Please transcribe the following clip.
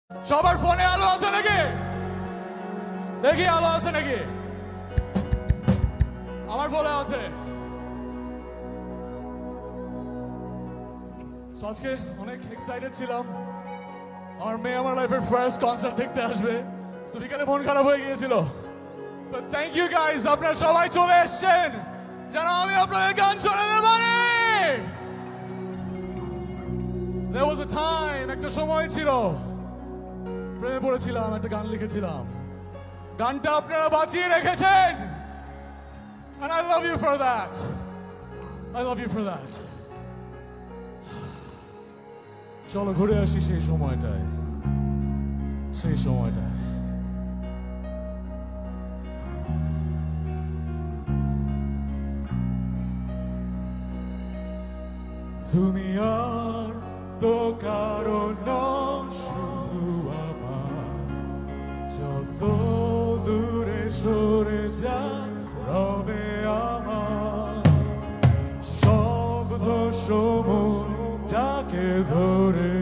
সবার ফোনে আলো আছে নাকি? দেখি আলো আছে নাকি? আমার ফোনে আছে। আজকে অনেক এক্সাইটেড ছিলাম, আমার মেয়ে আমার লাইফের ফার্স্ট কনসার্ট দেখতে আসবে। বিকালে মন খারাপ হয়ে গিয়েছিল, বাট থ্যাংক ইউ গাইজ, আপনারা সবাই চলে এসছেন যেন আমি আপনাদের গান শোনাতে পারি। There was a time, একটা সময় ছিল প্রেমে পড়েছিলাম, একটা গান লিখেছিলাম, গানটা আপনারা বাঁচিয়ে রেখেছেন, and I love you for that. I love you for that. চলো ঘুরে আসি সেই সময়টায়, সেই সময়টায়। তুমি আর তো কারো নও, শুধু আমার। যত দূরে সরে যা রবে আমার শব্দ সময় যাকে ধরে